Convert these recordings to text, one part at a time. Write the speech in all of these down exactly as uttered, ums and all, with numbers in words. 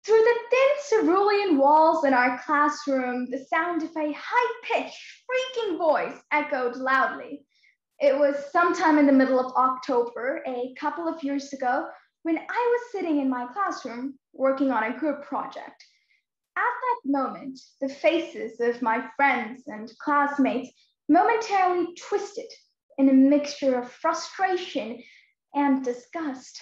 Through the thin cerulean walls in our classroom, the sound of a high-pitched, shrieking voice echoed loudly. It was sometime in the middle of October, a couple of years ago, when I was sitting in my classroom working on a group project. At that moment, the faces of my friends and classmates momentarily twisted in a mixture of frustration and disgust.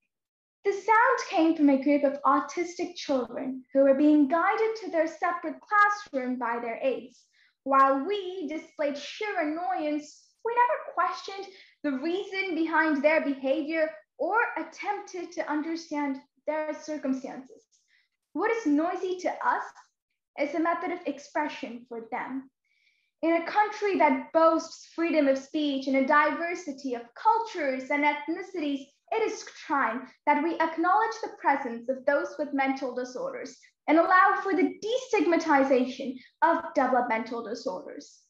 The sound came from a group of autistic children who were being guided to their separate classroom by their aides. While we displayed sheer annoyance, we never questioned the reason behind their behavior or attempted to understand their circumstances. What is noisy to us is a method of expression for them. In a country that boasts freedom of speech and a diversity of cultures and ethnicities, it is time that we acknowledge the presence of those with mental disorders and allow for the destigmatization of developmental disorders.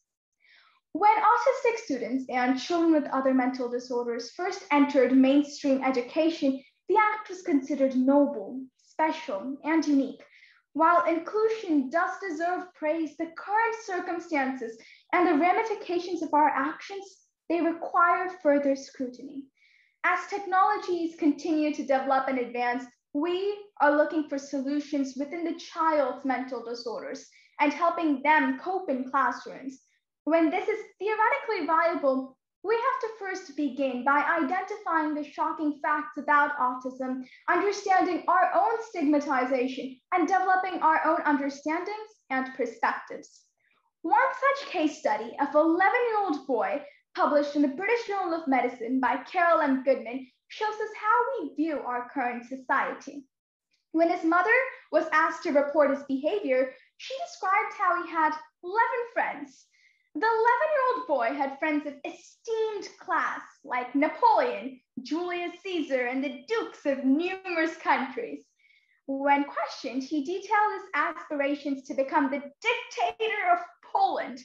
When autistic students and children with other mental disorders first entered mainstream education, the act was considered noble, special, and unique. While inclusion does deserve praise, the current circumstances and the ramifications of our actions, they require further scrutiny. As technologies continue to develop and advance, we are looking for solutions within the child's mental disorders and helping them cope in classrooms. When this is theoretically viable, we have to first begin by identifying the shocking facts about autism, understanding our own stigmatization, and developing our own understandings and perspectives. One such case study of an eleven-year-old boy published in the British Journal of Medicine by Carol M. Goodman shows us how we view our current society. When his mother was asked to report his behavior, she described how he had eleven friends. The eleven-year-old boy had friends of esteemed class like Napoleon, Julius Caesar, and the dukes of numerous countries. When questioned, he detailed his aspirations to become the dictator of Poland.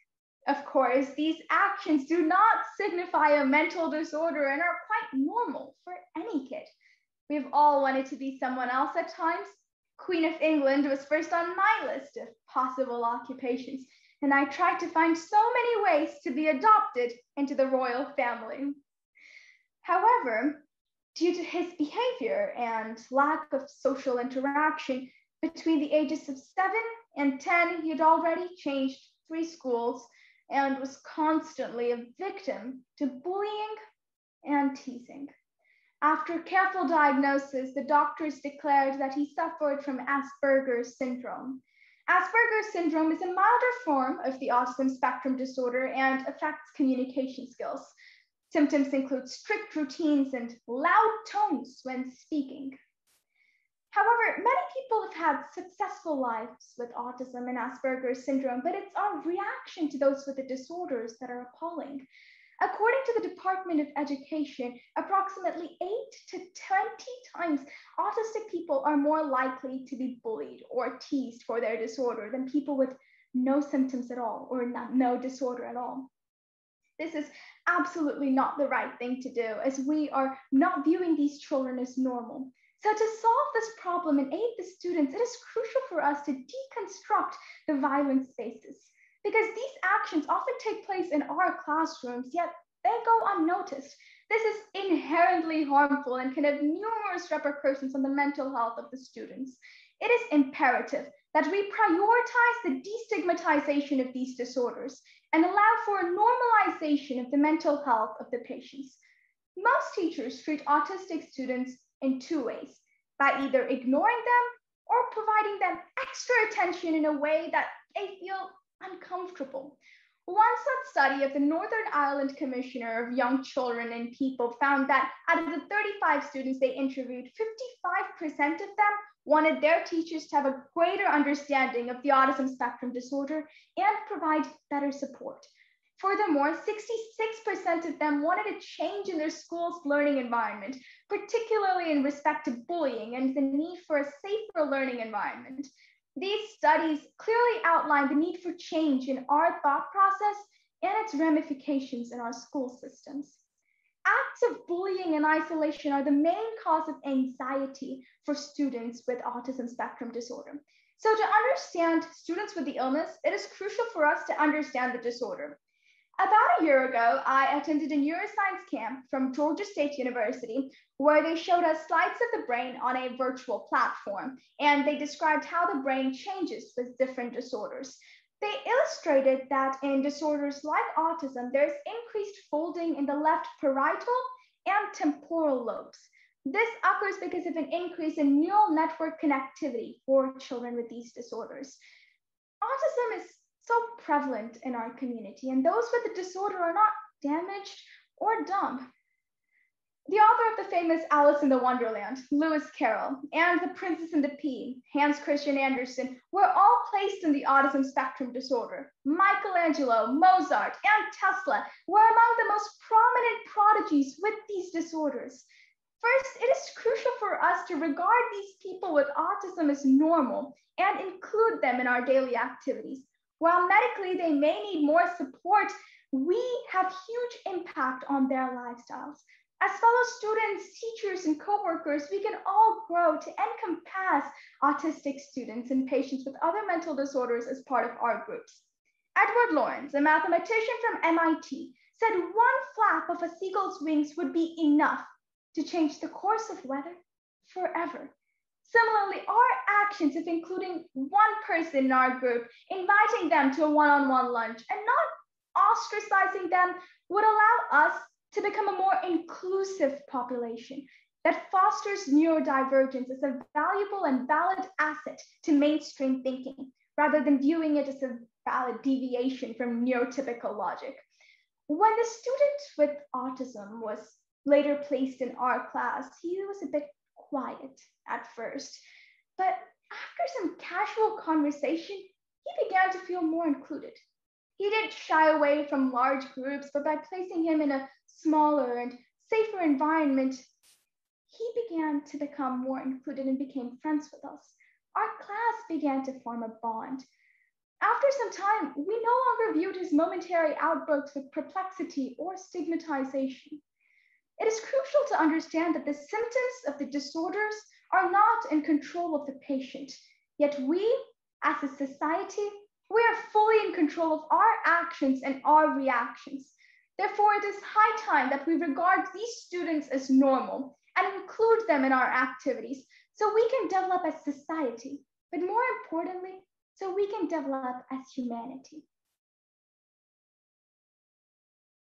Of course, these actions do not signify a mental disorder and are quite normal for any kid. We've all wanted to be someone else at times. Queen of England was first on my list of possible occupations, and I tried to find so many ways to be adopted into the royal family. However, due to his behavior and lack of social interaction, between the ages of seven and ten, he had already changed three schools and was constantly a victim to bullying and teasing. After careful diagnosis, the doctors declared that he suffered from Asperger's syndrome. Asperger's syndrome is a milder form of the autism spectrum disorder and affects communication skills. Symptoms include strict routines and loud tones when speaking. However, many people have had successful lives with autism and Asperger's syndrome, but it's our reaction to those with the disorders that are appalling. According to the Department of Education, approximately eight to twenty times autistic people are more likely to be bullied or teased for their disorder than people with no symptoms at all or not, no disorder at all. This is absolutely not the right thing to do, as we are not viewing these children as normal. So to solve this problem and aid the students, it is crucial for us to deconstruct the violent spaces, because these actions often take place in our classrooms, yet they go unnoticed. This is inherently harmful and can have numerous repercussions on the mental health of the students. It is imperative that we prioritize the destigmatization of these disorders and allow for a normalization of the mental health of the patients. Most teachers treat autistic students in two ways, by either ignoring them or providing them extra attention in a way that they feel uncomfortable. One such study of the Northern Ireland Commissioner of Young Children and People found that out of the thirty-five students they interviewed, fifty-five percent of them wanted their teachers to have a greater understanding of the autism spectrum disorder and provide better support. Furthermore, sixty-six percent of them wanted a change in their school's learning environment, particularly in respect to bullying and the need for a safer learning environment. These studies clearly outline the need for change in our thought process and its ramifications in our school systems. Acts of bullying and isolation are the main cause of anxiety for students with autism spectrum disorder. So to understand students with the illness, it is crucial for us to understand the disorder. About a year ago, I attended a neuroscience camp from Georgia State University where they showed us slides of the brain on a virtual platform, and they described how the brain changes with different disorders. They illustrated that in disorders like autism, there's increased folding in the left parietal and temporal lobes. This occurs because of an increase in neural network connectivity for children with these disorders. Autism is so prevalent in our community, and those with the disorder are not damaged or dumb. The author of the famous Alice in the Wonderland, Lewis Carroll, and The Princess and the Pea, Hans Christian Andersen, were all placed in the autism spectrum disorder. Michelangelo, Mozart, and Tesla were among the most prominent prodigies with these disorders. First, it is crucial for us to regard these people with autism as normal and include them in our daily activities. While medically they may need more support, we have huge impact on their lifestyles. As fellow students, teachers, and coworkers, we can all grow to encompass autistic students and patients with other mental disorders as part of our groups. Edward Lorenz, a mathematician from M I T, said one flap of a seagull's wings would be enough to change the course of weather forever. Similarly, our actions of including one person in our group, inviting them to a one-on-one lunch, and not ostracizing them would allow us to become a more inclusive population that fosters neurodivergence as a valuable and valid asset to mainstream thinking, rather than viewing it as a valid deviation from neurotypical logic. When the student with autism was later placed in our class, he was a bit quiet at first, but after some casual conversation, he began to feel more included. He didn't shy away from large groups, but by placing him in a smaller and safer environment, he began to become more included and became friends with us. Our class began to form a bond. After some time, we no longer viewed his momentary outbursts with perplexity or stigmatization. It is crucial to understand that the symptoms of the disorders are not in control of the patient, yet we, as a society, we are fully in control of our actions and our reactions. Therefore, it is high time that we regard these students as normal and include them in our activities so we can develop as society, but more importantly, so we can develop as humanity.